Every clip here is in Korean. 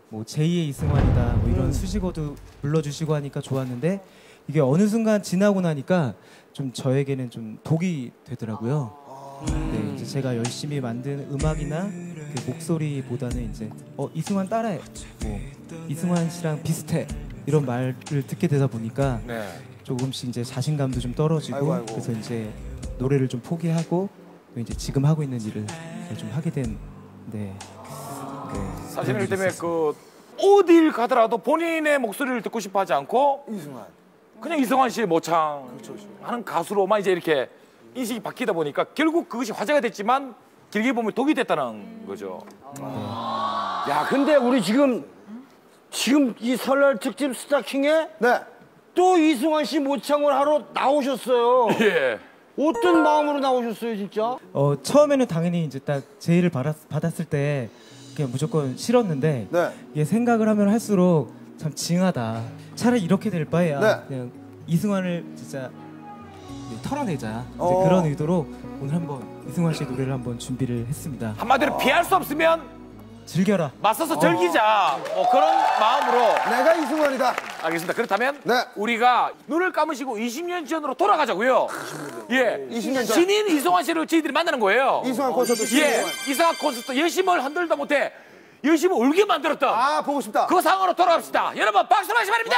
뭐 제2의 이승환이다 뭐 이런 수식어도 불러주시고 하니까 좋았는데 이게 어느 순간 지나고 나니까 좀 저에게는 좀 독이 되더라고요. 네, 이제 제가 열심히 만든 음악이나 그 목소리보다는 이제 이승환 따라해, 뭐 이승환 씨랑 비슷해 이런 말을 듣게 되다 보니까 네. 조금씩 이제 자신감도 좀 떨어지고 아이고. 그래서 이제 노래를 좀 포기하고 이제 지금 하고 있는 일을 좀 하게 된 네. 사실은 일 때문에 그 어딜 가더라도 본인의 목소리를 듣고 싶어 하지 않고 이승환. 그냥 이승환 씨의 모창하는 가수로만 이제 이렇게 인식이 바뀌다 보니까 결국 그것이 화제가 됐지만 길게 보면 독이 됐다는 거죠. 야, 근데 우리 지금 이 설날 특집 스타킹에 네. 또 이승환 씨 모창을 하러 나오셨어요. 예. 어떤 마음으로 나오셨어요, 진짜? 처음에는 당연히 이제 딱 제의를 받았을 때 그냥 무조건 싫었는데 네. 이게 생각을 하면 할수록 참 징하다. 차라리 이렇게 될 바에야 네. 그냥 이승환을 진짜 털어내자. 이제 어. 그런 의도로 오늘 한번 이승환 씨의 노래를 한번 준비를 했습니다. 한마디로 피할 수 없으면 즐겨라. 맞서서 즐기자. 뭐 그런 마음으로. 내가 이승환이다. 알겠습니다. 그렇다면 네. 우리가 눈을 감으시고 20년 전으로 돌아가자고요. 예. 20년 전. 신인 이승환 씨를 저희들이 만나는 거예요. 이승환 콘서트 신인 예. 이승환. 이승환 콘서트 열심을 흔들다 못해 열심히 울게 만들었던 아, 보고 싶다. 그 상황으로 돌아갑시다. 여러분 박수 마시 바랍니다.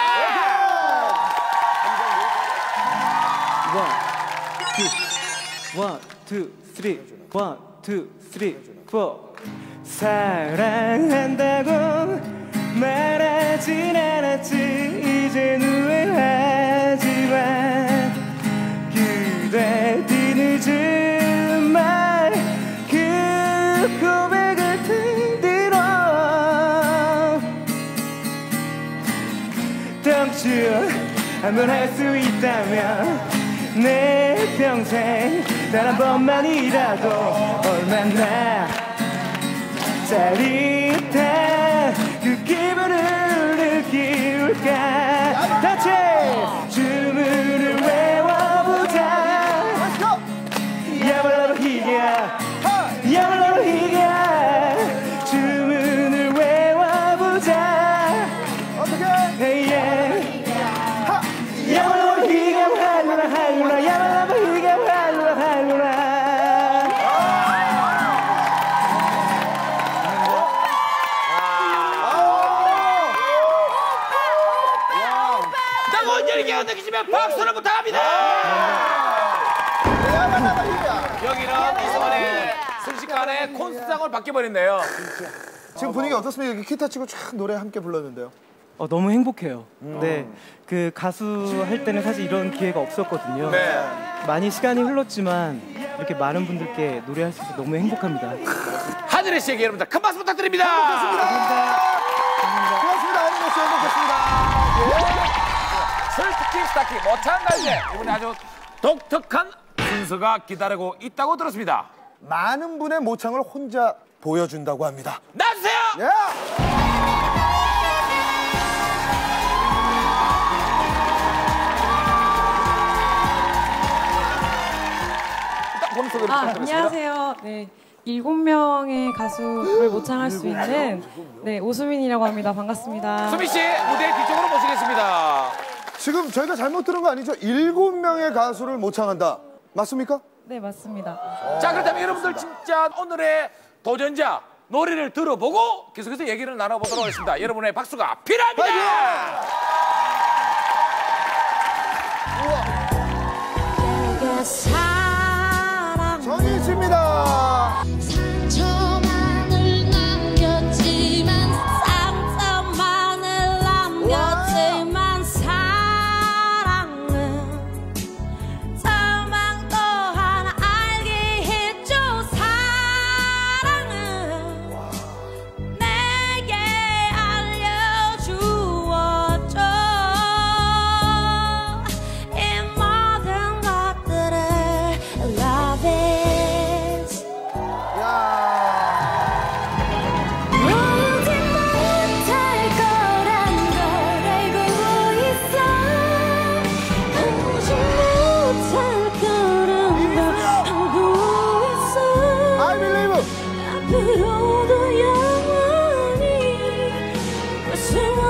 원, 투, 쓰리, 원, 투, 쓰리, 포. 사랑한다고 말하진 않았지 이젠 후회하지만 그대 뒤늦은 말 그 고백을 들어 Don't you 한번 할 수 있다면 내 평생 단 한 번만이라도 얼마나 짜릿한 그 기분을 느낄까 같이 주문을 외워보자 야발라바 희야 야발라바 희야 주문을 외워보자 어떻게? 야발라바 희야 할루라 할루라 야발라바 희야 할루라 할루라 뜨거운 열기가 느끼시면 박수를 부탁합니다. 여기는 이승환의 순식간에 콘서트장을 바뀌어버렸네요. 지금 분위기 어떻습니까? 이렇게 기타 치고 쫙 노래 함께 불렀는데요. 너무 행복해요. 네, 그 가수 할 때는 사실 이런 기회가 없었거든요. 네. 많이 시간이 흘렀지만 이렇게 많은 분들께 노래할 수 있어서 너무 행복합니다. 하늘의 씨에게 여러분들 큰 박수 부탁드립니다. 고맙습니다. 안녕, 씨. 행복했습니다. 설특집 스타킹 모창 갈래 이번에 아주 독특한 순서가 기다리고 있다고 들었습니다. 많은 분의 모창을 혼자 보여준다고 합니다. 나주세요. 예! 본인 소개를 부탁드리겠습니다. 안녕하세요. 네, 7명의 가수를 모창할 수 있는 오수민이라고 합니다. 반갑습니다. 수민 씨 무대 뒤쪽으로 모시겠습니다. 지금 저희가 잘못 들은 거 아니죠? 7명의 가수를 모창한다. 맞습니까? 네, 맞습니다. 자, 그렇다면 여러분들 진짜 오늘의 도전자 노래를 들어보고 계속해서 얘기를 나눠보도록 하겠습니다. 여러분의 박수가 필요합니다. 정희씨입니다. 상처만을 남겼지만 상처만을 남겼지만 사랑은 사망 또한 알게 했죠. 사랑은 내게 알려주었죠. 이 모든 것들을 숨